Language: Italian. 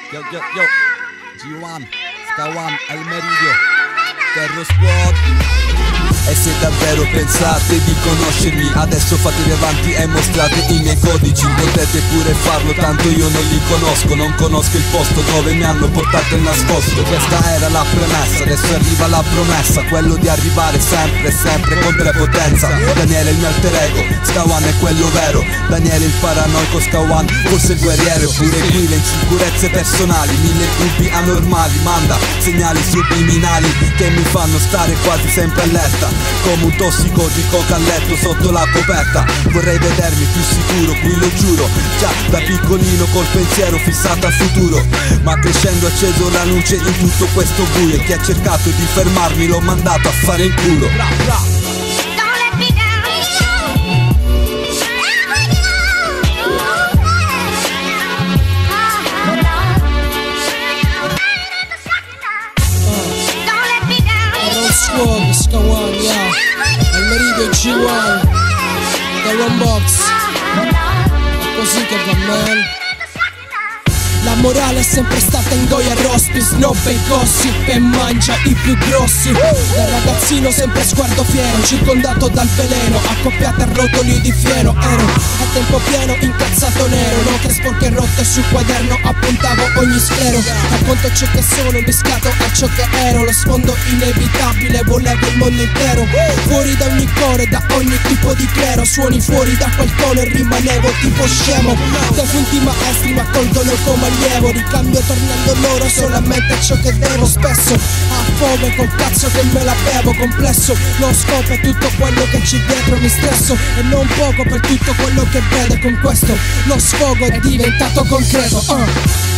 Yo, G1, Ska1, El Meridio, Terror Squad. E se davvero pensate di conoscermi, adesso fatevi avanti e mostrate i miei codici. Potete pure farlo, tanto io non li conosco. Non conosco il posto dove mi hanno portato il nascosto. Questa era la premessa, adesso arriva la promessa, quello di arrivare sempre, sempre con prepotenza. Daniele il mio alter ego, Ska1 è quello vero. Daniele il paranoico, Ska1 forse il guerriero. Eppure qui le insicurezze personali, mille cubi anormali, manda segnali subliminali che mi fanno stare quasi sempre allerta, come un tossico di coca a letto sotto la coperta. Vorrei vedermi più sicuro, qui lo giuro. Già da piccolino col pensiero fissato al futuro, ma crescendo ho acceso la luce in tutto questo buio. E chi ha cercato di fermarmi l'ho mandato a fare in culo. Ska1, yeah. El Meridio G1, The One Box. È così che va, man. La morale è sempre stata ingoia rospi, snobba i gossip e mangia i più grossi. Da ragazzino sempre sguardo fiero, circondato dal veleno, accoppiate a rotoli di fieno. Ero a tempo pieno incazzato nero, note sporche rotte sul quaderno, appuntavo ogni sclero. Racconto ciò che sono, miscato a ciò che ero, lo sfondo inevitabile, volevo il mondo intero. Fuori da ogni core, da ogni tipo di clero, suoni fuori da quel tono e rimanevo tipo scemo. Dai finti maestri mi accolgono come allievo, ricambio tornando loro solamente ciò che devo. Spesso a fome col cazzo che me la bevo, complesso lo scopo è tutto quello che c'è dietro, mi stresso e non poco per tutto quello che vedo. Con questo lo sfogo è diventato concreto.